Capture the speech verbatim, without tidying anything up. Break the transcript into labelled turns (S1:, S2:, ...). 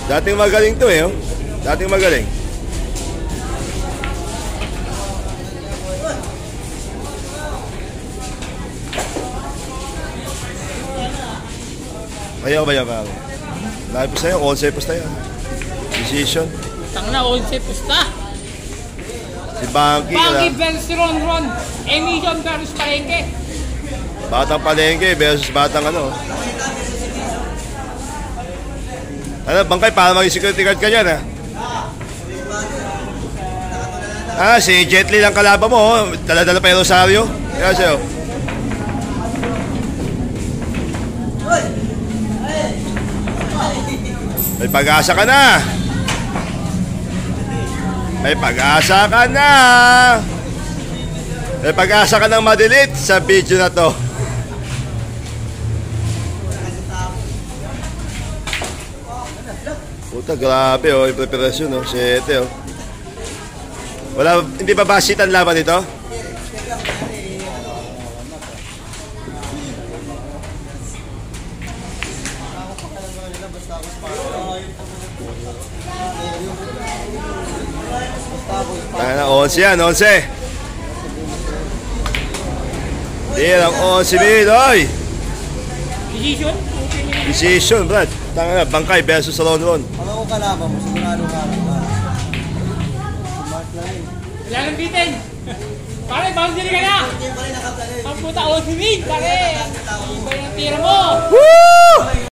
S1: Dating magaling to eh, oh. Dating magaling. Ayaw ba yan, pare? Dahil pa sa'yo, onse pusta yan. Decision.
S2: Tang na, onse pusta.
S1: Si Banky.
S2: Banky versus Ron Ron. Emission versus Palengke.
S1: Batang Palengke versus batang ano. Ano, Bangkay, para maging security guard ka dyan, ha? Ah, si Jet Li lang kalaban mo, oh. Dala-dala pa yung Rosario. Kaya sa'yo. May pag-asa ka na. May pag-asa ka na. May pag-asa ka ng ma-delete sa video na to. Puta, grabe oh, yung preparasyon oh, siyete oh. Wala, hindi ba basit ang laban ito? Tayo na, onse yan, onse. Hindi lang, onse mil, oy.
S2: Decision?
S1: Decision, Brad. Tayo na, Bangkay versus Ron Ron.
S3: Ano ko kalaban mo, sigurado ka. Smart lang yun.
S2: Wala nang bitin. Pare, boundary ka na. Ang puta, onse mil, pare. Iba yung tira mo.
S1: Woo!